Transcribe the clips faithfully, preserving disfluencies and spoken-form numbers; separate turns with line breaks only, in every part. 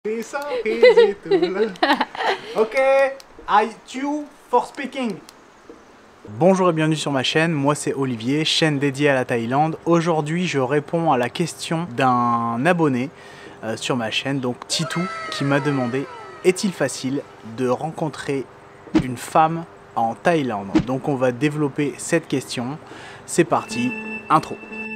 It's so easy to learn. Ok, I you for speaking. Bonjour et bienvenue sur ma chaîne, moi c'est Olivier, chaîne dédiée à la Thaïlande. Aujourd'hui je réponds à la question d'un abonné euh, sur ma chaîne, donc Titou, qui m'a demandé: est-il facile de rencontrer une femme en Thaïlande? Donc on va développer cette question. C'est parti, intro.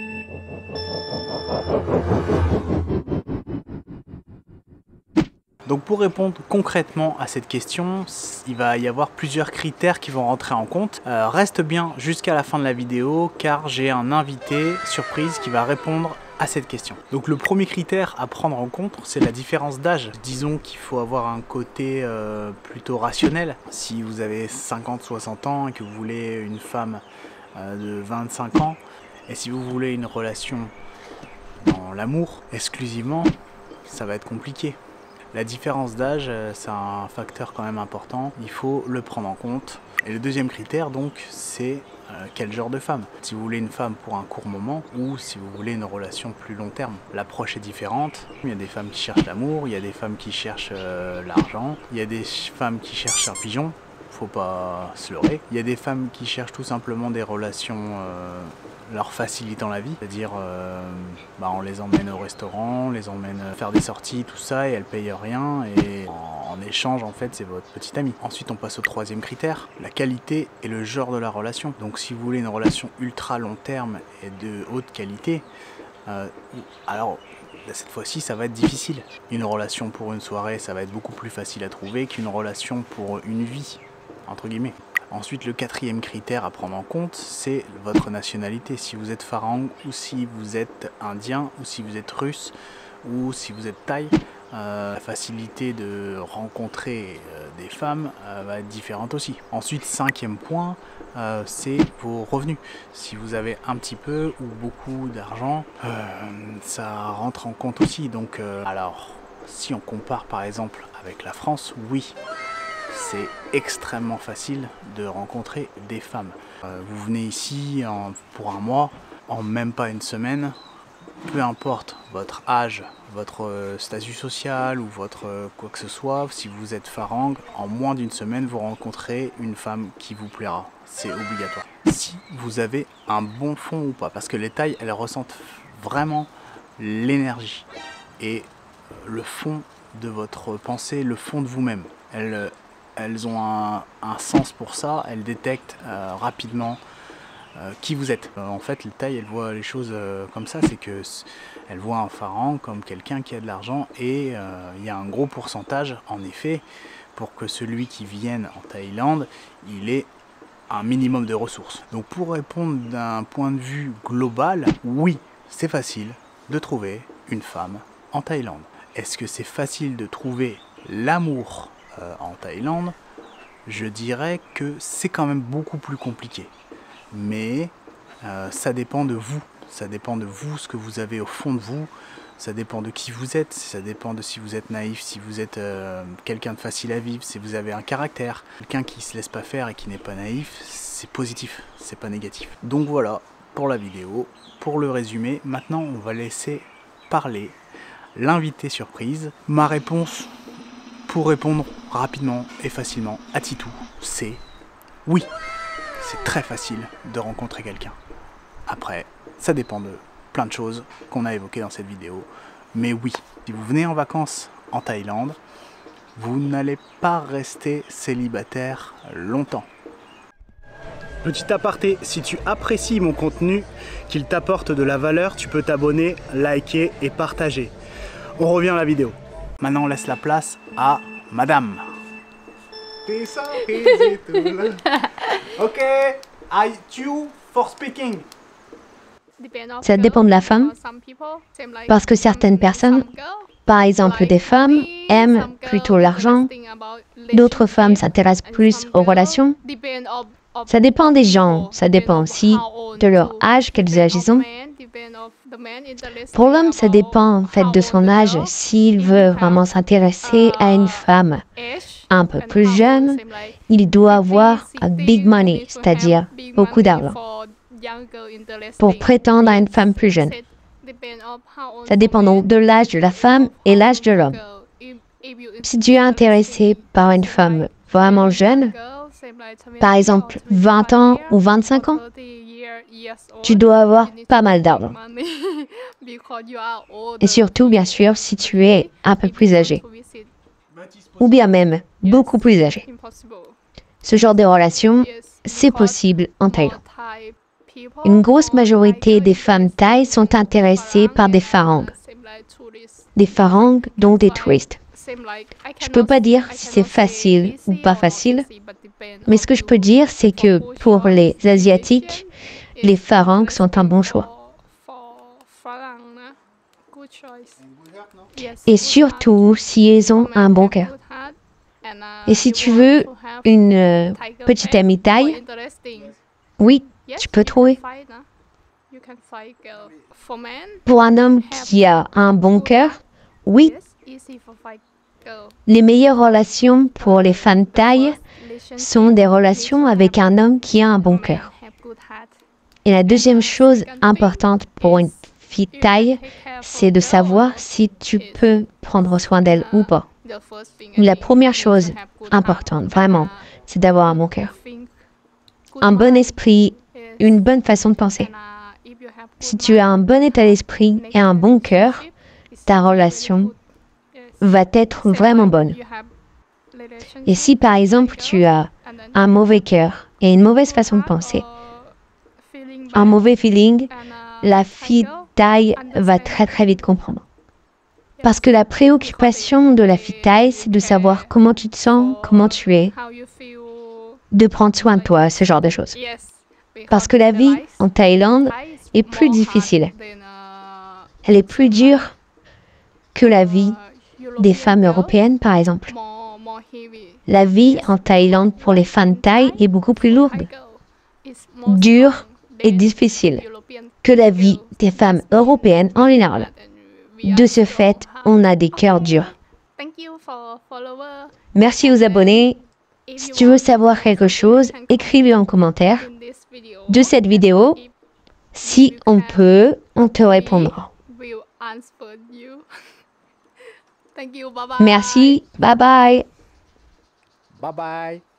Donc pour répondre concrètement à cette question, il va y avoir plusieurs critères qui vont rentrer en compte. Euh, reste bien jusqu'à la fin de la vidéo car j'ai un invité surprise qui va répondre à cette question. Donc le premier critère à prendre en compte, c'est la différence d'âge. Disons qu'il faut avoir un côté euh, plutôt rationnel. Si vous avez cinquante soixante ans et que vous voulez une femme euh, de vingt-cinq ans, et si vous voulez une relation dans l'amour exclusivement, ça va être compliqué. La différence d'âge, c'est un facteur quand même important, il faut le prendre en compte. Et le deuxième critère, donc, c'est euh, quel genre de femme. Si vous voulez une femme pour un court moment ou si vous voulez une relation plus long terme. L'approche est différente. Il y a des femmes qui cherchent l'amour, il y a des femmes qui cherchent euh, l'argent, il y a des femmes qui cherchent un pigeon, faut pas se leurrer. Il y a des femmes qui cherchent tout simplement des relations euh, leur facilitant la vie, c'est-à-dire euh, bah on les emmène au restaurant, on les emmène faire des sorties, tout ça, et elles payent rien, et en, en échange en fait c'est votre petite amie. Ensuite on passe au troisième critère, la qualité et le genre de la relation. Donc si vous voulez une relation ultra long terme et de haute qualité, euh, alors cette fois-ci ça va être difficile. Une relation pour une soirée ça va être beaucoup plus facile à trouver qu'une relation pour une vie, entre guillemets. Ensuite, le quatrième critère à prendre en compte, c'est votre nationalité. Si vous êtes farang, ou si vous êtes indien, ou si vous êtes russe, ou si vous êtes thaï, euh, la facilité de rencontrer euh, des femmes euh, va être différente aussi. Ensuite, cinquième point, euh, c'est vos revenus. Si vous avez un petit peu ou beaucoup d'argent, euh, ça rentre en compte aussi. Donc, euh, alors, si on compare par exemple avec la France, oui, c'est extrêmement facile de rencontrer des femmes. Euh, vous venez ici en, pour un mois, en même pas une semaine, peu importe votre âge, votre euh, statut social ou votre euh, quoi que ce soit, si vous êtes farang, en moins d'une semaine vous rencontrez une femme qui vous plaira. C'est obligatoire. Si vous avez un bon fond ou pas, parce que les Thaïs, elles ressentent vraiment l'énergie et le fond de votre pensée, le fond de vous-même. Elles, Elles ont un, un sens pour ça, elles détectent euh, rapidement euh, qui vous êtes. Euh, en fait, les Thaïs, elles voient les choses euh, comme ça, c'est que elles voient un farang comme quelqu'un qui a de l'argent et euh, il y a un gros pourcentage, en effet, pour que celui qui vienne en Thaïlande, il ait un minimum de ressources. Donc pour répondre d'un point de vue global, oui, c'est facile de trouver une femme en Thaïlande. Est-ce que c'est facile de trouver l'amour Euh, en Thaïlande? Je dirais que c'est quand même beaucoup plus compliqué, mais euh, ça dépend de vous, ça dépend de vous, ce que vous avez au fond de vous, ça dépend de qui vous êtes, ça dépend de si vous êtes naïf, si vous êtes euh, quelqu'un de facile à vivre, si vous avez un caractère. Quelqu'un qui se laisse pas faire et qui n'est pas naïf, c'est positif, c'est pas négatif. Donc voilà pour la vidéo, pour le résumé. Maintenant on va laisser parler l'invité surprise. Ma réponse pour répondre rapidement et facilement à Titou, c'est oui. C'est très facile de rencontrer quelqu'un. Après, ça dépend de plein de choses qu'on a évoquées dans cette vidéo. Mais oui, si vous venez en vacances en Thaïlande, vous n'allez pas rester célibataire longtemps. Petit aparté, si tu apprécies mon contenu, qu'il t'apporte de la valeur, tu peux t'abonner, liker et partager. On revient à la vidéo. Maintenant, on laisse la place à Madame. It's so easy to learn. Ok, I you for speaking.
Ça dépend de la femme, parce que certaines personnes, par exemple des femmes, aiment plutôt l'argent, d'autres femmes s'intéressent plus aux relations. Ça dépend des gens, ça dépend aussi de leur âge, quels âges ils ont. Pour l'homme, ça dépend en fait de son âge, s'il veut vraiment s'intéresser à une femme un peu plus jeune, il doit avoir un big money, c'est-à-dire beaucoup d'argent, pour prétendre à une femme plus jeune. Ça dépend donc de l'âge de la femme et l'âge de l'homme. Si tu es intéressé par une femme vraiment jeune, par exemple vingt ans ou vingt-cinq ans, tu dois avoir pas mal d'argent. Et surtout, bien sûr, si tu es un peu plus âgé, ou bien même beaucoup plus âgé. Ce genre de relation, c'est possible en Thaïlande. Une grosse majorité des femmes thaïs sont intéressées par des pharangs. Des pharangs, donc des touristes. Je ne peux pas dire si c'est facile ou pas facile, mais ce que je peux dire, c'est que pour les Asiatiques, les pharangs sont un bon choix. Et surtout, si ils ont un bon cœur. Et si tu veux une euh, petite amie thaï, oui, tu peux trouver. Pour un homme qui a un bon cœur, oui. Les meilleures relations pour les femmes thaïs sont des relations avec un homme qui a un bon cœur. Et la deuxième chose importante pour une fille thaï, c'est de savoir si tu peux prendre soin d'elle ou pas. La première chose importante, vraiment, c'est d'avoir un bon cœur. Un bon esprit, une bonne façon de penser. Si tu as un bon état d'esprit et un bon cœur, ta relation va être vraiment bonne. Et si par exemple tu as un mauvais cœur et une mauvaise façon de penser, un mauvais feeling, la fille thaï va très très vite comprendre. Parce que la préoccupation de la fille thaï, c'est de savoir comment tu te sens, comment tu es, de prendre soin de toi, ce genre de choses. Parce que la vie en Thaïlande est plus difficile. Elle est plus dure que la vie des femmes européennes, par exemple. La vie en Thaïlande pour les femmes thaï est beaucoup plus lourde, dure et difficile que la vie des femmes européennes en général. De ce fait, on a des cœurs durs. Merci aux abonnés. Si tu veux savoir quelque chose, écris-le en commentaire de cette vidéo. Si on peut, on te répondra. Merci, bye bye.
Bye bye.